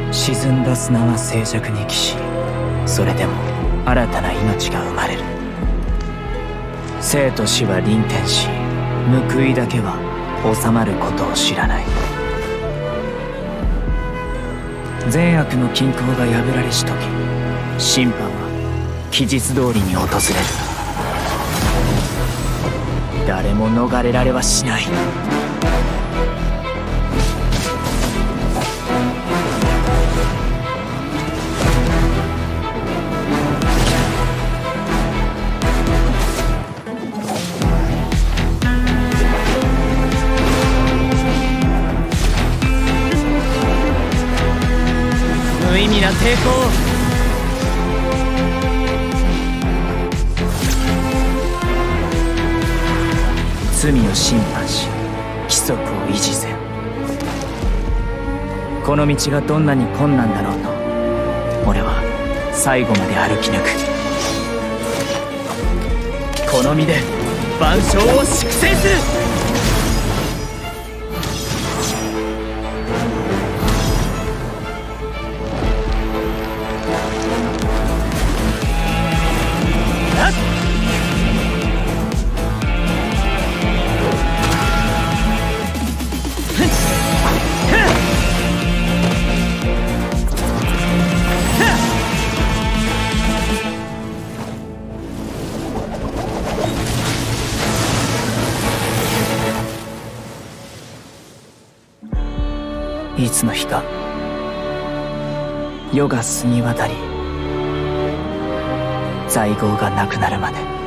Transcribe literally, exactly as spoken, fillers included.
沈んだ砂は静寂に帰し、それでも新たな命が生まれる。生と死は輪転し、報いだけは収まることを知らない。善悪の均衡が破られし時、審判は期日通りに訪れる。誰も逃れられはしない。無意味な抵抗。罪を審判し、規則を維持せん。この道がどんなに困難だろうと、俺は最後まで歩き抜く。この身で万象を粛清する。いつの日か夜が澄み渡り、罪業がなくなるまで。